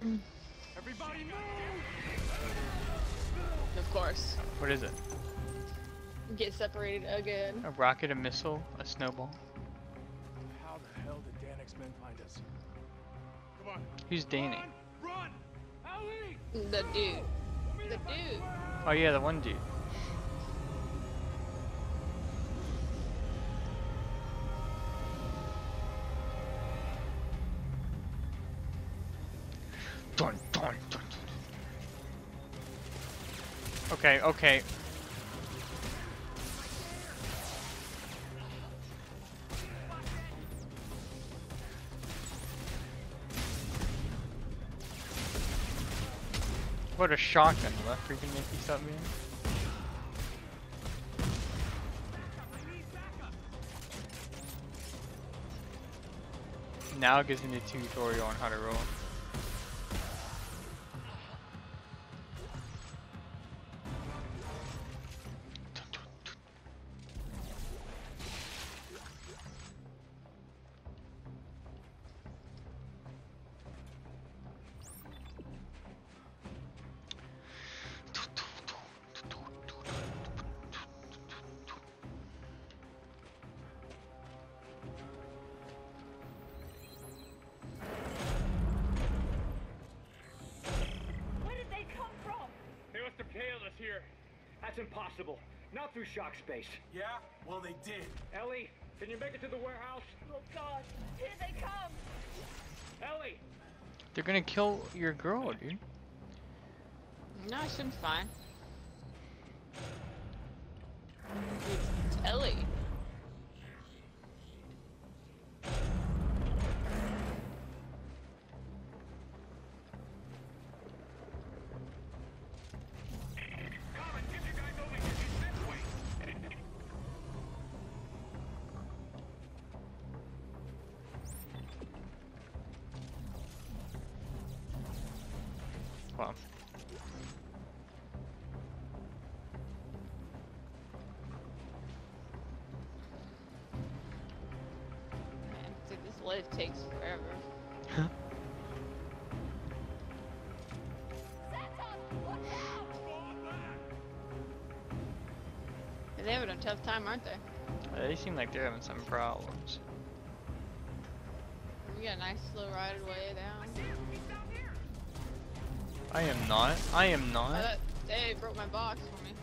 Everybody move! Of course. What is it? Get separated again. A rocket, a missile, a snowball. How the hell did Danik's men find us? Come on. Who's Danny? Run! Ellie! The dude. The dude. Oh yeah, the one dude. Dun, dun, dun, dun. Okay, okay. What a shotgun, will that freaking make you stop me? Now it gives me a tutorial on how to roll. That's impossible. Not through shock space. Yeah? Well, they did. Ellie, can you make it to the warehouse? Oh god, here they come! Ellie! They're gonna kill your girl, dude. No, it seems fine. It's Ellie. Wow. Man, dude, this lift takes forever. They're having a tough time, aren't they? They seem like they're having some problems. We got a nice slow ride way down. I am not. I am Oh, not. they broke my box for me.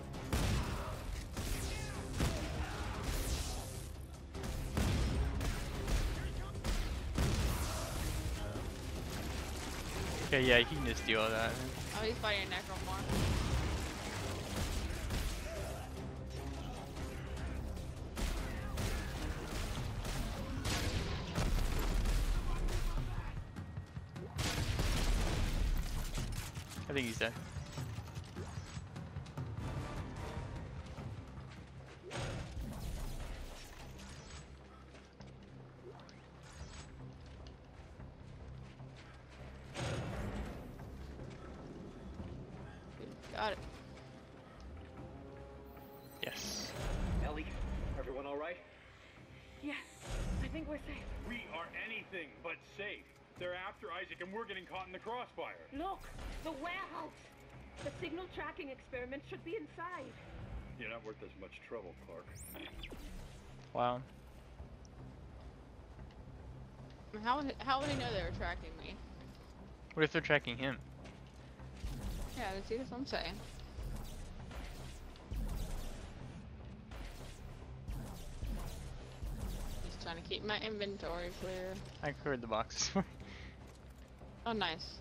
Okay, yeah, he can just deal with that. Oh, he's fighting a necromorph. I think he's dead. Got it. Yes. Ellie, everyone all right? Yes, I think we're safe. We are anything but safe. They're after Isaac and we're getting caught in the crossfire. Look, the warehouse. The signal tracking experiment should be inside. You're not worth as much trouble, Clark. Wow. How would he know they were tracking me? What if they're tracking him? Yeah, see, that's what I'm saying. Just trying to keep my inventory clear. I cleared the boxes. Oh, nice.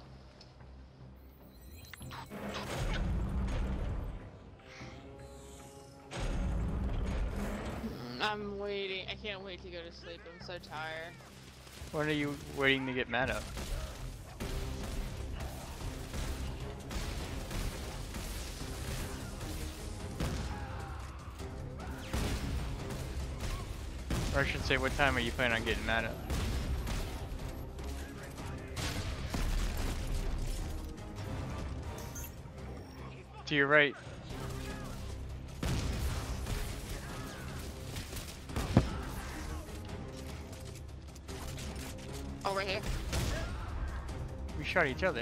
I'm waiting. I can't wait to go to sleep. I'm so tired. When are you waiting to get mad up? Or I should say, what time are you planning on getting mad up? To your right. Oh, right here. We shot each other.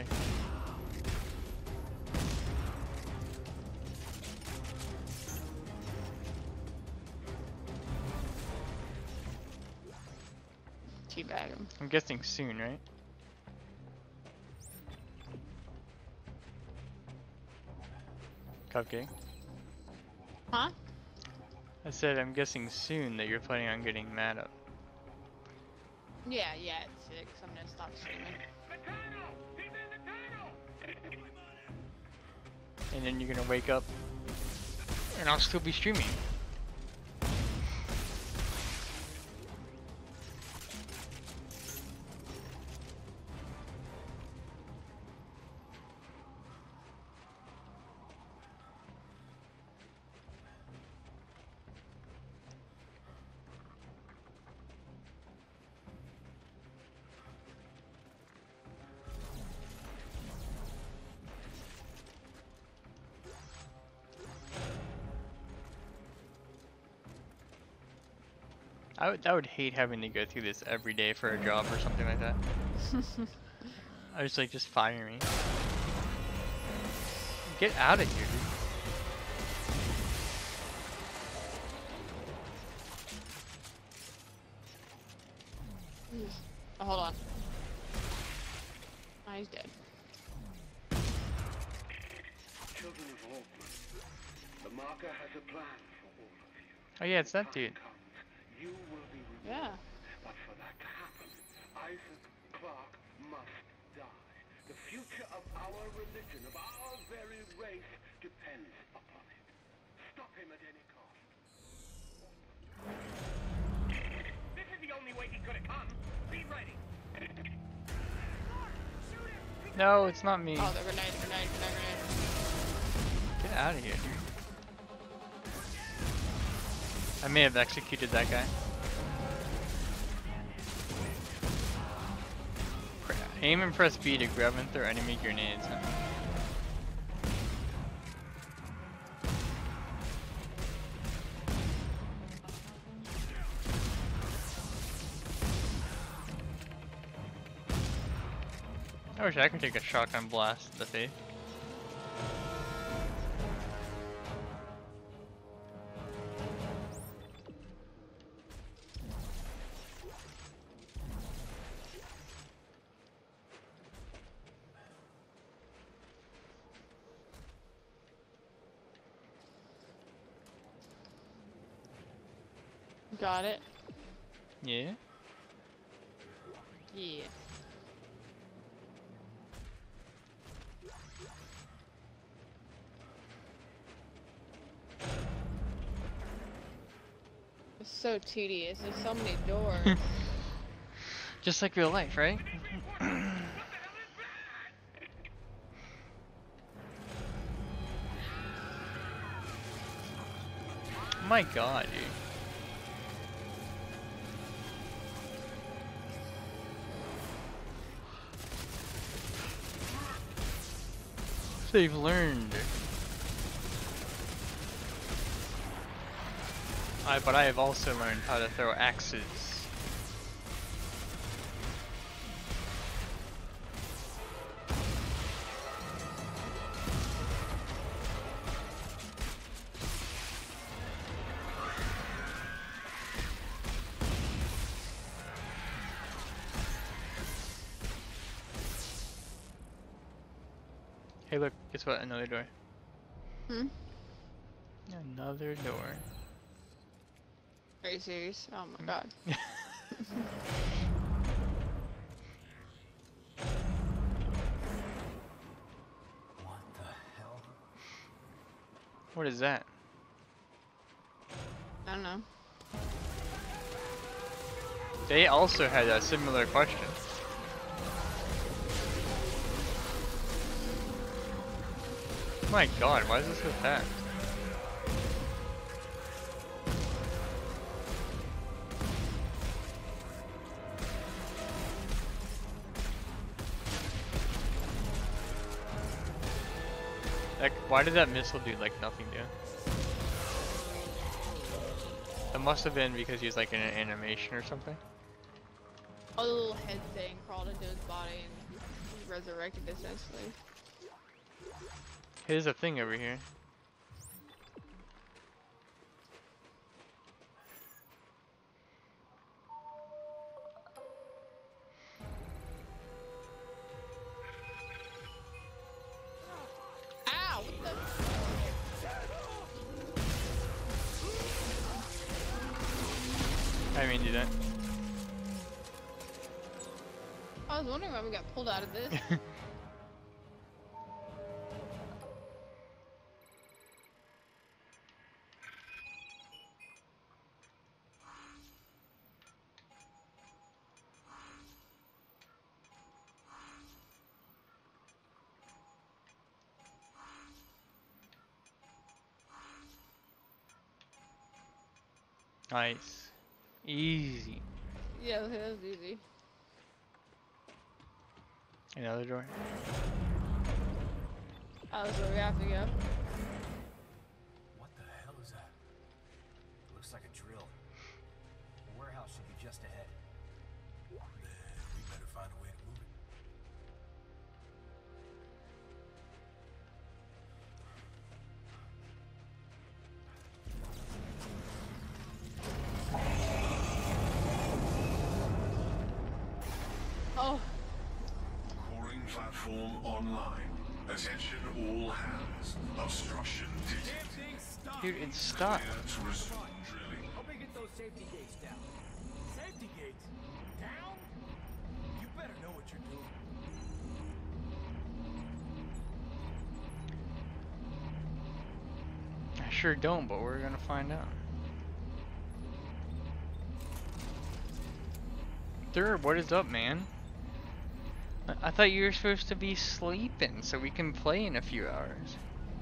Teabag him. I'm guessing soon, right? Cupcake. Huh? I said I'm guessing soon that you're planning on getting mad up. Yeah, at 6. I'm gonna stop streaming. And then you're gonna wake up and I'll still be streaming. I would hate having to go through this every day for a job or something like that. I was like, just fire me. Get out of here, dude. Oh, hold on. Oh, he's dead. Children of Hawkman, the marker has a plan for all of you. Oh yeah, it's that dude. You will be rewarded. Yeah. But for that to happen, Isaac Clarke must die. The future of our religion, of our very race, depends upon it. Stop him at any cost. This is the only way he could have come. Be ready. No, it's not me. Oh, the grenade. Get out of here, dude. I may have executed that guy. Aim and press B to grab and throw enemy grenades. Huh? I wish I could take a shotgun blast to the face. Got it. Yeah? Yeah. It's so tedious. There's so many doors. Just like real life, right? My god, dude. They've learned. But I have also learned how to throw axes. Hey look, guess what? Another door. Hmm? Another door. Are you serious? Oh my god. What the hell? What is that? I don't know. They also had a similar question. My god, why is this so fast? Like, why did that missile do like nothing to him? It must have been because he's like in an animation or something. A little head thing crawled into his body and resurrected essentially. Here's a thing over here. Ow! What the? I didn't mean to do that. I was wondering why we got pulled out of this. Nice. Easy. Yeah, that was easy. Another door. Oh, that's where we have to go. What the hell is that? Looks like a drill. The warehouse should be just ahead. Man, we better find a way to move it. Oh, Coring platform online. Attention all hands. Obstruction detected. Dude, it's stuck. Clear to resume drilling. Help me get those safety gates down. Safety gates? Down? You better know what you're doing. I sure don't, but we're gonna find out. Third, what is up, man? I thought you were supposed to be sleeping so we can play in a few hours.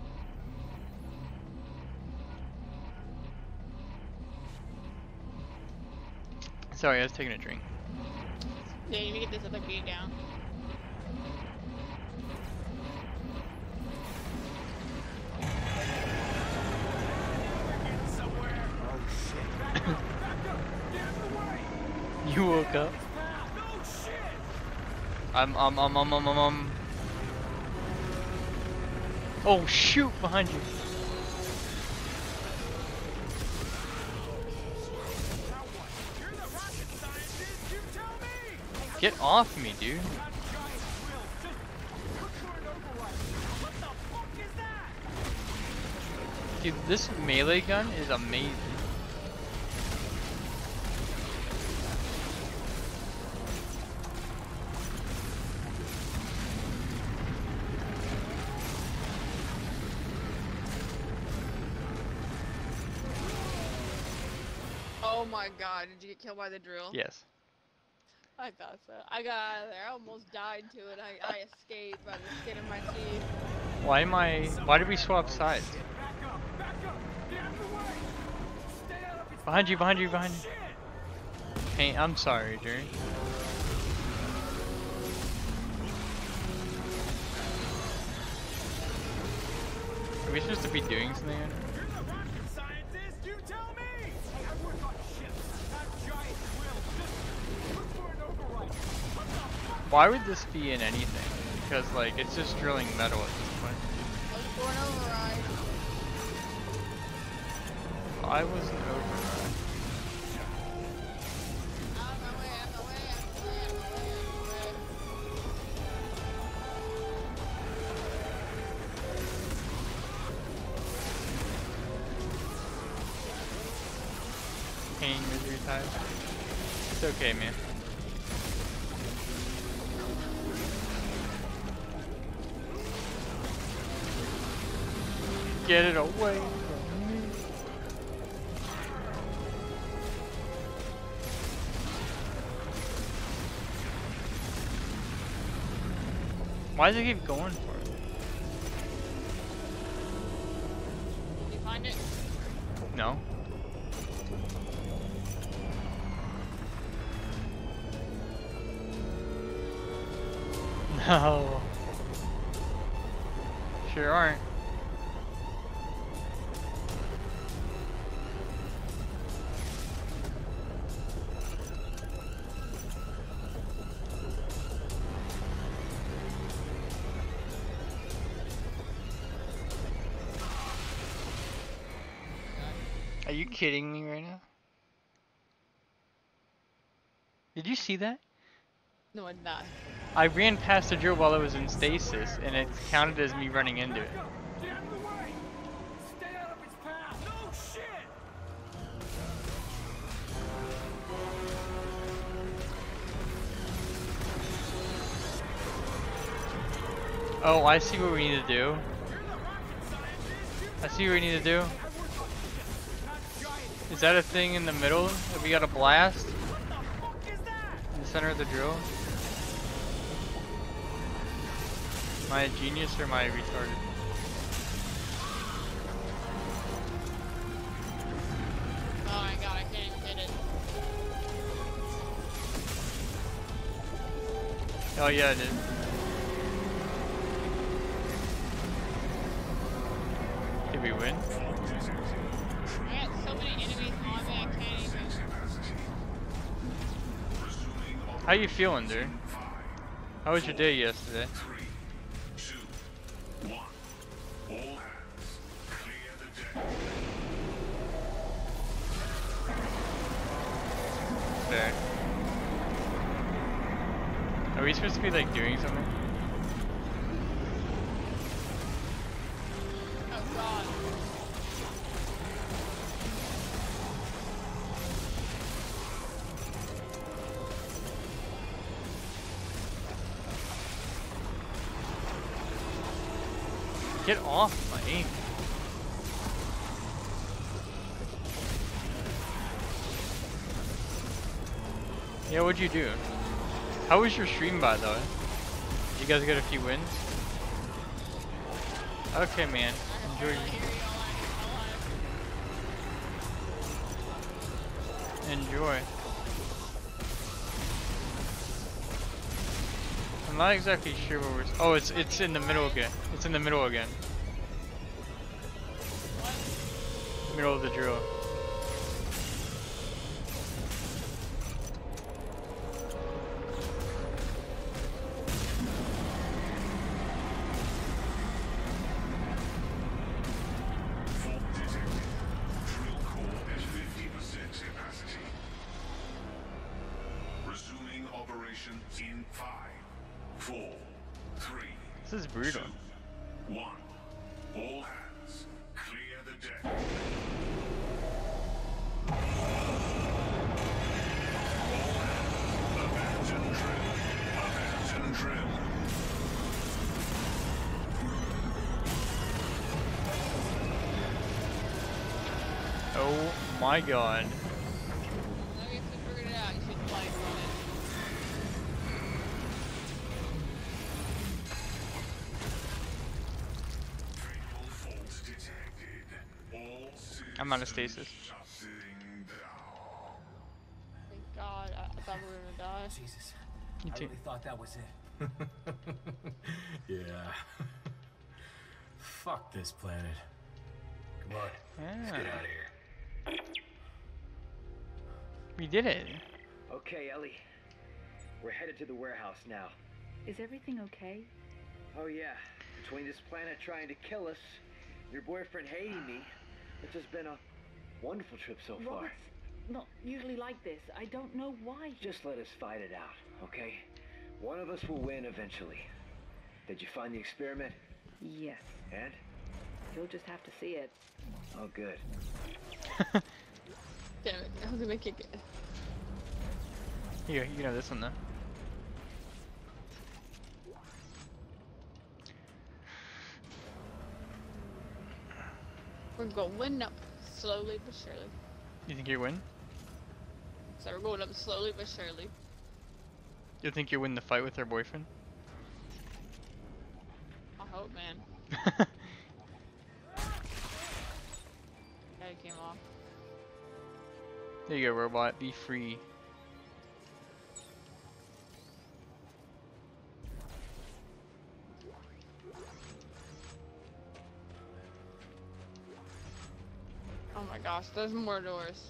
Sorry, I was taking a drink. yeah, you need to get this other gate down. You woke up. Oh shoot, behind you. Get off me, dude. Dude, this melee gun is amazing. Oh my god, did you get killed by the drill? Yes. I thought so. I got out of there. I almost died to it. I escaped by the skin of my teeth. Why did we swap sides? Behind you, behind you, behind you. Hey, I'm sorry, Jerry. Are we supposed to be doing something? You're the rocket scientist, you tell me! Hey, I work on ships, not giant drills. Just look for an override. What the fuck? Why would this be in anything? Because like it's just drilling metal at this point. Look for an override. I was an override. Out of my way, out of my way, out of my way, out of my way, out of my way. Pain, misery type. It's okay, man. Get it away from me. Why does it keep going for it? Did you find it? No. No. Sure aren't. you kidding me right now? Did you see that? No, I'm not. I ran past the drill while it was in stasis, and it counted as me running into it. Get out of the way! Stay out of its path! No shit! Oh, I see what we need to do. You're the rocket scientist! You I see what we need to do. I work on ships, not giant. Is that a thing in the middle that we gotta blast? What the fuck is that? In the center of the drill? Am I a genius or am I retarded? Oh my god, I can't even hit it. Oh yeah, I did. Did we win? I got so many enemies on me, I can't even. How you feeling, dude? How was your day yesterday? 3, 2, 1. All hands, clear the deck. Fair. Are we supposed to be like doing something? Oh god. Get off my aim. Yeah, what'd you do? How was your stream, by the way? Did you guys get a few wins? Okay, man. Enjoy. Enjoy. I'm not exactly sure where we're. Oh, it's in the middle again. It's in the middle again. Middle of the drill. Fault detected. Drill core at 50% capacity. Resuming operation in 5, 4, 3, This is brutal. 2, 1. All hands, clear the deck. All hands, abandon drill. Abandon drill. Oh my god. I guess I figured it out. You should play on it. Fatal fault detected. All I'm out of systems stasis. shutting down. Thank god. I thought we were gonna die. Jesus. You I too. really thought that was it. Yeah. Fuck this planet. Come on, let's get Yeah. out of here. We did it. Okay, Ellie. We're headed to the warehouse now. Is everything okay? Oh yeah, between this planet trying to kill us, your boyfriend hating me, it's just been a wonderful trip so far. Robert's not usually like this. I don't know why. Just let us fight it out, okay? One of us will win eventually. Did you find the experiment? Yes. And? You'll just have to see it. Oh, good. Damn it. I was gonna make it good. Here, you can have this one though. We're going up slowly but surely. You think you win? So we're going up slowly but surely. You think you win the fight with her boyfriend? I hope, man. Yeah, it came off. There you go, robot. Be free. Oh my gosh, there's more doors.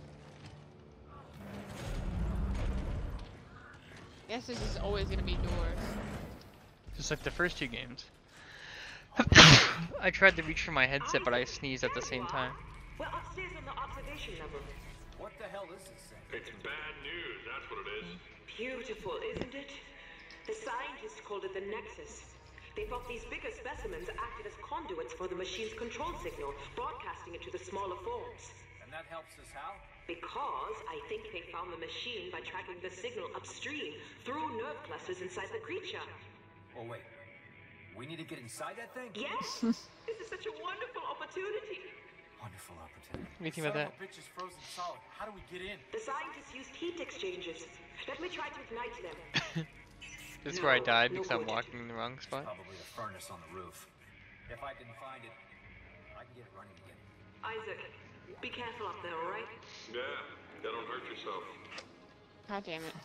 I guess there's just always gonna be doors. Just like the first two games. I tried to reach for my headset, but I sneezed at the same time. We're upstairs on the observation level. What the hell is this thing? It's bad news, that's what it is. Beautiful, isn't it? The scientists called it the Nexus. They thought these bigger specimens acted as conduits for the machine's control signal, broadcasting it to the smaller forms. And that helps us how? Because I think they found the machine by tracking the signal upstream through nerve clusters inside the creature. Oh, wait. We need to get inside that thing? Yes! This is such a wonderful opportunity. Wonderful opportunity. What do you think about that? Son of a bitch is frozen solid. How do we get in? The scientists used heat exchangers. Let me try to ignite them. This is where I died No because I'm good. walking in the wrong spot. Probably a furnace on the roof. If I can find it, I can get it running again. Isaac, be careful up there, all right? Yeah, don't hurt yourself. God damn it.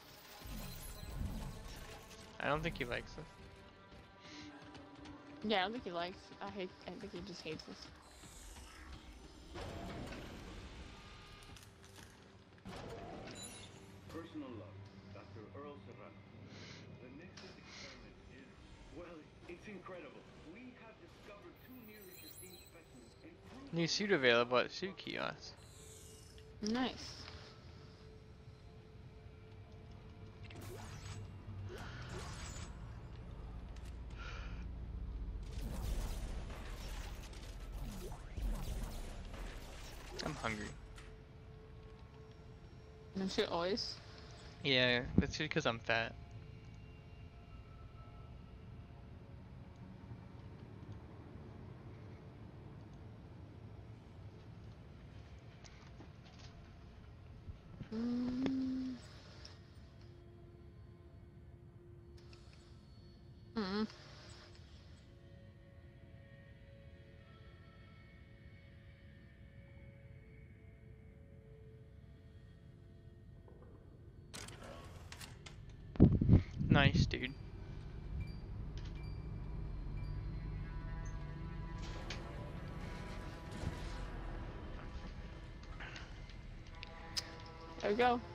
I don't think he likes this. Yeah, I don't think he likes. I think he just hates us. Personal log, Dr. Earl Serrano. The Nexus experiment is, well, it's incredible. We have discovered 2 nearly pristine specimens and proved New suit available at suit kiosk. Nice. I'm hungry. No shit, always. Yeah, that's because I'm fat. Mm. Mm. Nice, dude. There we go.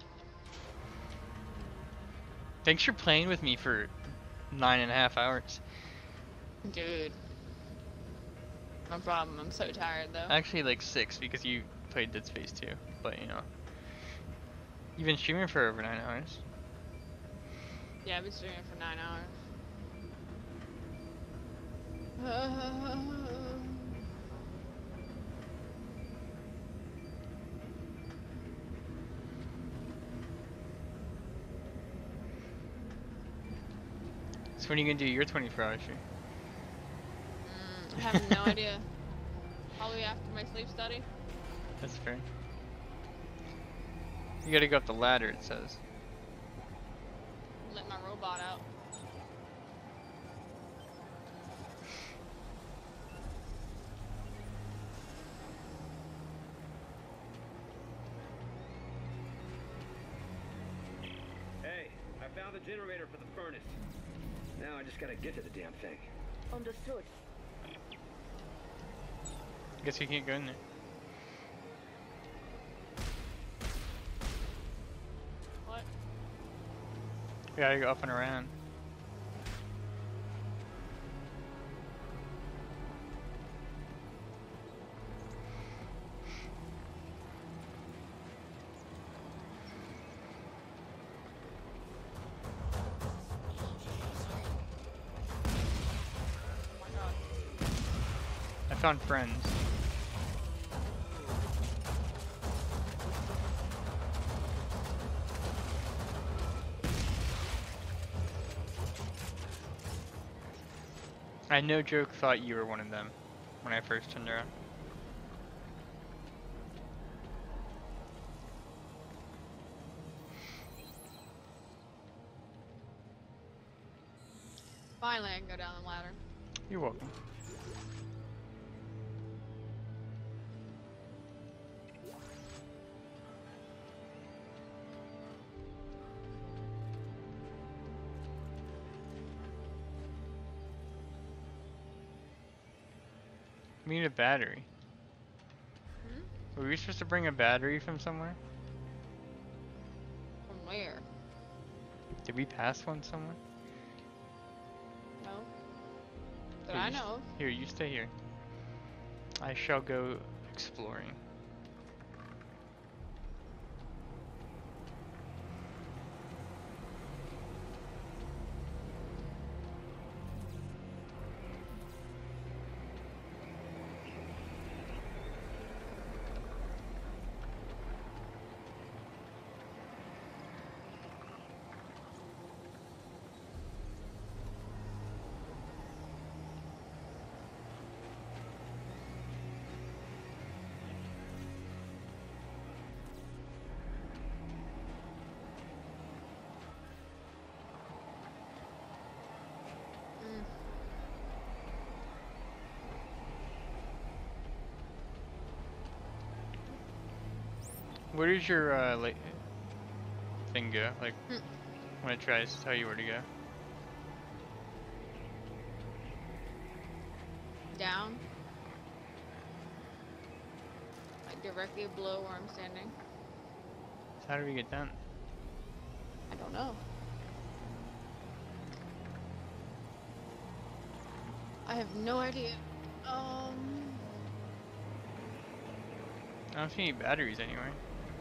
Thanks for playing with me for 9.5 hours. Dude. No problem. I'm so tired though. Actually, like 6 because you played Dead Space 2. But you know, you've been streaming for over 9 hours. Yeah, I've been streaming for 9 hours. So when are you gonna do your 24-hour stream? I have no idea. Probably after my sleep study. That's fair. You gotta go up the ladder, it says. Let my robot out. Hey, I found the generator for the furnace. Now I just gotta get to the damn thing. Understood. Guess you can't go in there. What? You gotta go up and around. Oh my god. I found friends. I no joke thought you were one of them when I first turned around. Finally, I can go down the ladder. You're welcome. We need a battery. Were we supposed to bring a battery from somewhere? From where? Did we pass one somewhere? No. That Here, I you know of. Here, you stay here. I shall go exploring. Where does your thing go? Like Hmm. when it tries to tell you where to go? Down. Like directly below where I'm standing. So how do we get down? I don't know. I have no idea. I don't see any batteries anywhere.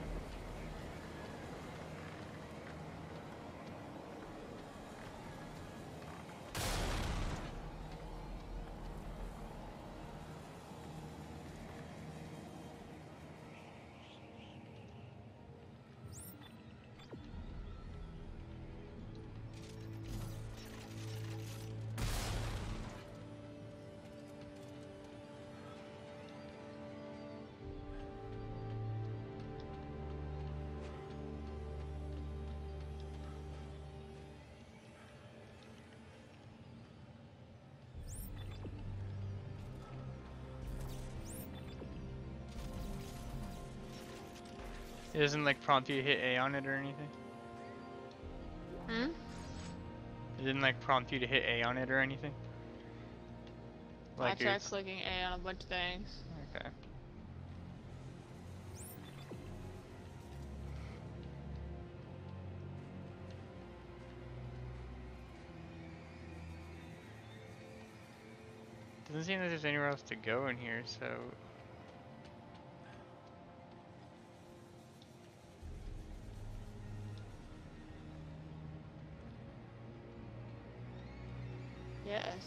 It doesn't like prompt you to hit A on it or anything? Hmm? It didn't like prompt you to hit A on it or anything? I tried it's... clicking A on a bunch of things. Okay. Doesn't seem like there's anywhere else to go in here, so... Yes.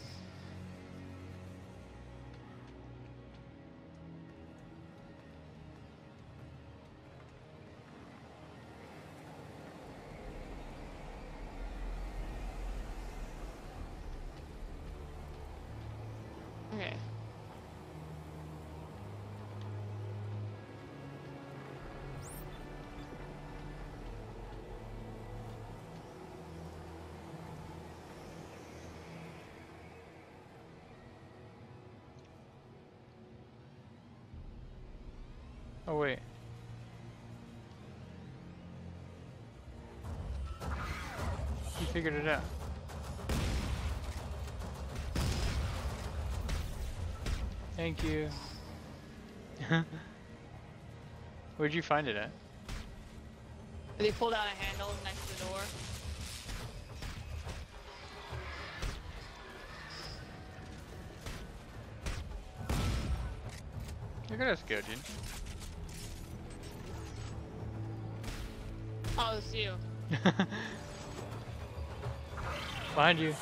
Okay. Oh wait. You figured it out. Thank you. Where'd you find it at? They pulled out a handle next to the door. Look at us go, dude. Oh, it's you. Behind you.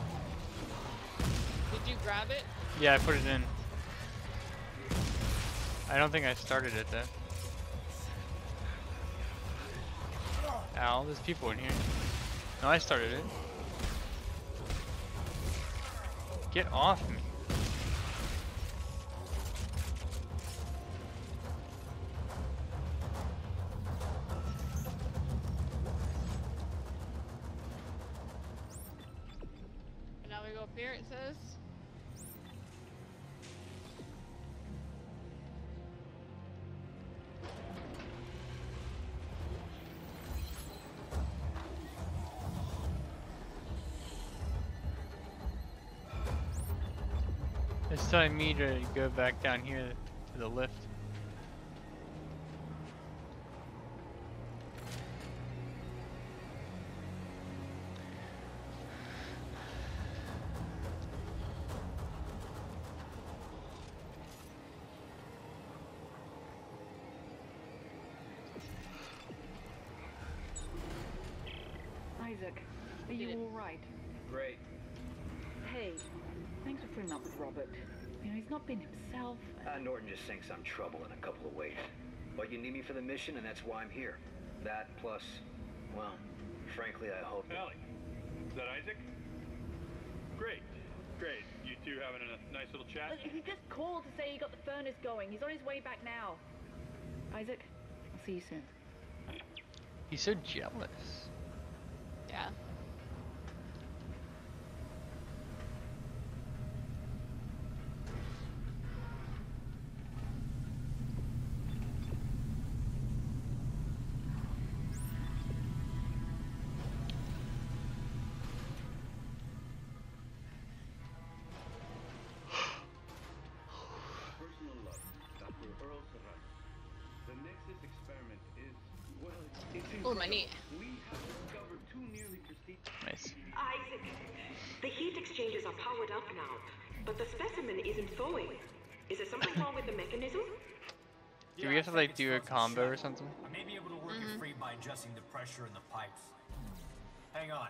Did you grab it? Yeah, I put it in. I don't think I started it though. Ow, there's people in here. No, I started it. Get off me. And now we go up here, it says. It's telling me to go back down here to the lift. Isaac, are you all right? Great. Hey, thanks for putting up with Robert. You know, he's not been himself. Norton just thinks I'm trouble in a couple of ways. But you need me for the mission, and that's why I'm here. That plus, well, frankly, I hope... Allie, is that Isaac? Great, great. You two having a nice little chat? He just called to say he got the furnace going. He's on his way back now. Isaac, I'll see you soon. He's so jealous. Yeah. Oh, my knee. We have discovered two nearly pristine. Nice. Isaac, the heat exchangers are powered up now, but the specimen isn't thawing. Is there something wrong with the mechanism? Do we have to like do a combo or something? I may be able to work it free by adjusting the pressure in the pipes. Hang on.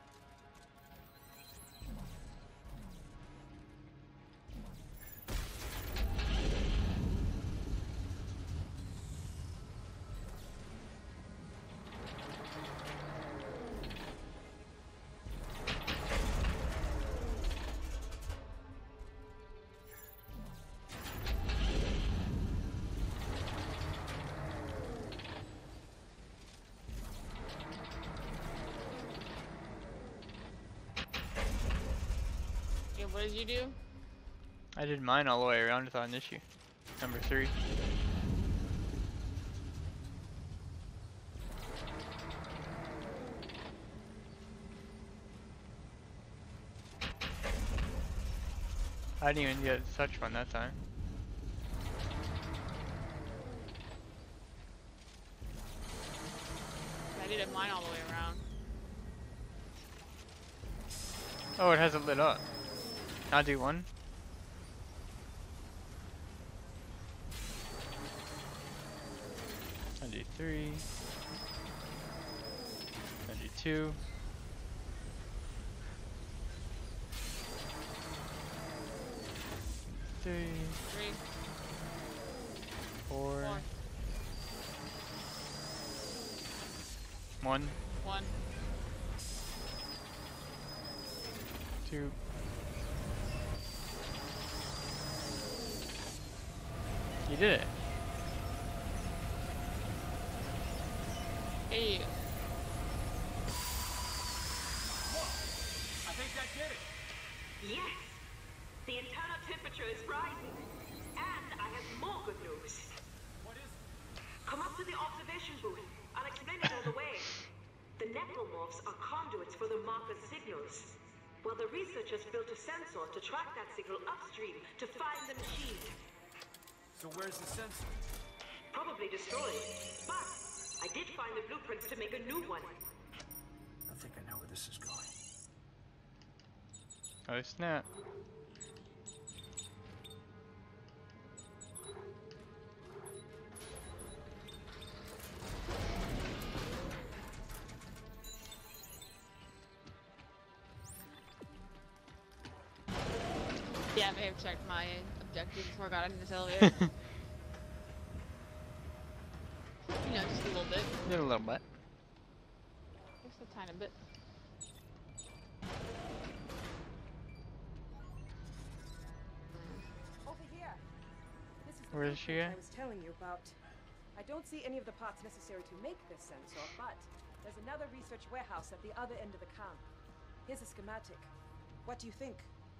Okay, what did you do? I did mine all the way around without an issue. Number 3. I didn't even get touch one that time. I did mine all the way around. Oh, it hasn't lit up. I'll do one. I'll do 3. I'll do 2. Three. 4. 1. 1. 2. You did it. Hey. Whoa! I think that did it. Yes! The internal temperature is rising. And I have more good news. What is it? Come up to the observation booth. I'll explain it all the way. The necromorphs are conduits for the marker's signals. Well, the researchers built a sensor to track that signal upstream to find the machine. So where's the sensor? Probably destroyed. But I did find the blueprints to make a new one. I think I know where this is going. Oh snap. Yeah, I may have checked my objective before I got into this elevator. You know, just a little bit. Did a little bit. Just a tiny bit. Over here. This is the Where is she blueprint at? I was telling you about. I don't see any of the parts necessary to make this sensor, but there's another research warehouse at the other end of the camp. Here's a schematic. What do you think?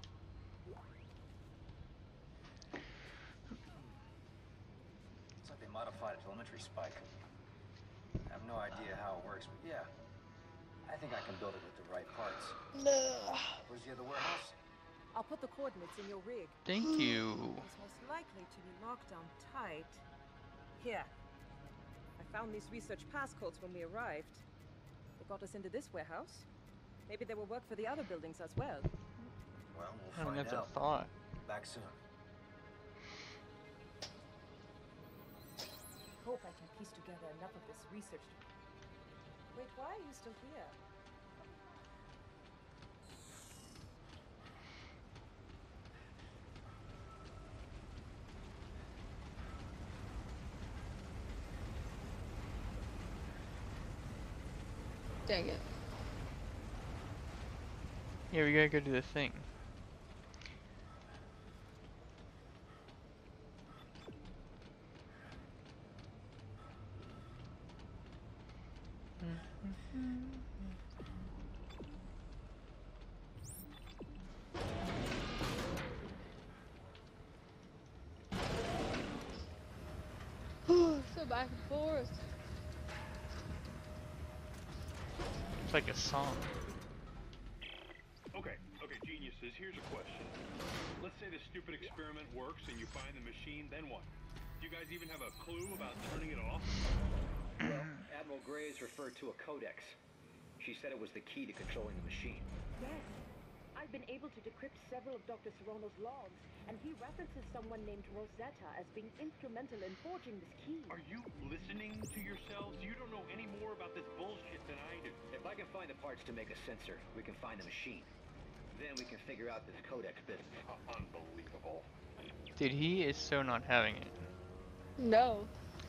It's like they modified a telemetry spike. I have no idea how it works, but yeah. I think I can build it with the right parts. No. Where's the other warehouse? I'll put the coordinates in your rig. Thank you. It's most likely to be locked down tight. Here. I found these research passcodes when we arrived. They got us into this warehouse. Maybe they will work for the other buildings as well. Well, I we'll don't find have out. a thought. Back soon. Hope I can piece together enough of this research to... Wait, why are you still here? Dang it. Yeah, we gotta go do the thing. So back and forth. It's like a song. Okay, geniuses, here's a question. Let's say the stupid experiment works and you find the machine, then what? Do you guys even have a clue about turning it off? Well, Admiral Graves referred to a codex. She said it was the key to controlling the machine. Yes. I've been able to decrypt several of Dr. Serrano's logs, and he references someone named Rosetta as being instrumental in forging this key. Are you listening to yourselves? You don't know any more about this bullshit than I do. If I can find the parts to make a sensor, we can find the machine. Then we can figure out this codex business. Unbelievable. Dude, he is so not having it. No.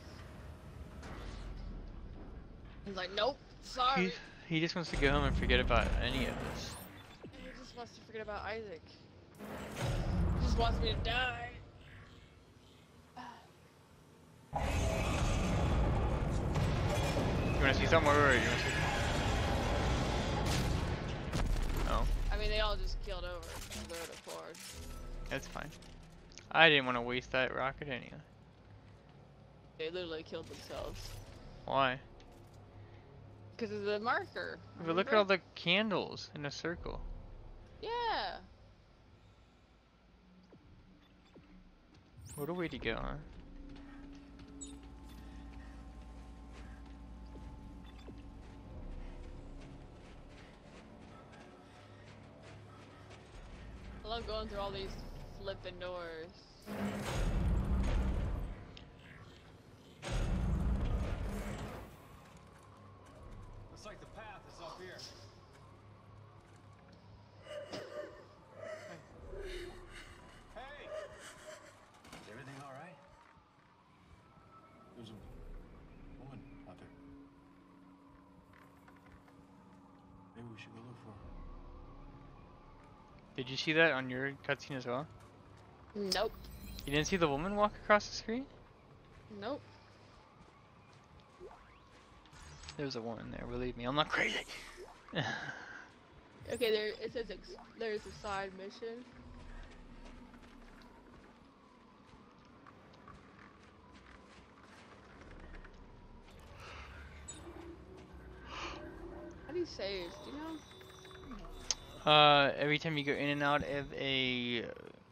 He's like, nope, sorry. He just wants to go home and forget about any of this. He just wants to forget about Isaac. He just wants me to die. You wanna see something or you wanna see? No. I mean, they all just keeled over of their own accord. That's fine. I didn't want to waste that rocket anyway. They literally killed themselves. Why? Because of the marker. But look at all the candles in a circle. Yeah. What a way to go, huh? I love going through all these flipping doors. Looks like the path is up here. Hey! Is everything all right? There's a woman out there. Maybe we should go look for her. Did you see that on your cutscene as well? Nope. You didn't see the woman walk across the screen? Nope. There's a woman there, believe me. I'm not crazy. Okay, there it says there's a side mission. How do you save? Do you know? Every time you go in and out of a...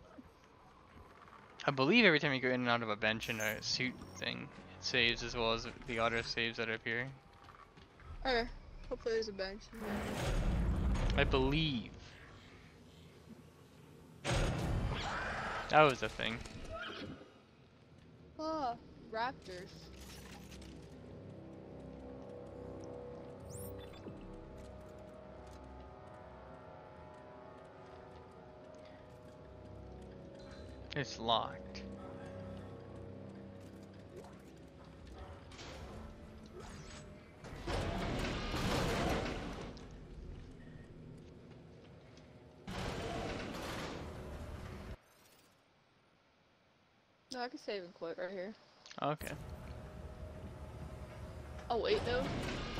I believe every time you go in and out of a bench and a suit thing, it saves as well as the auto saves that appear. Okay. Hopefully there's a bench in there. I believe. That was a thing. Oh, raptors. It's locked. No, I can save and quit right here. Okay. Oh wait, though.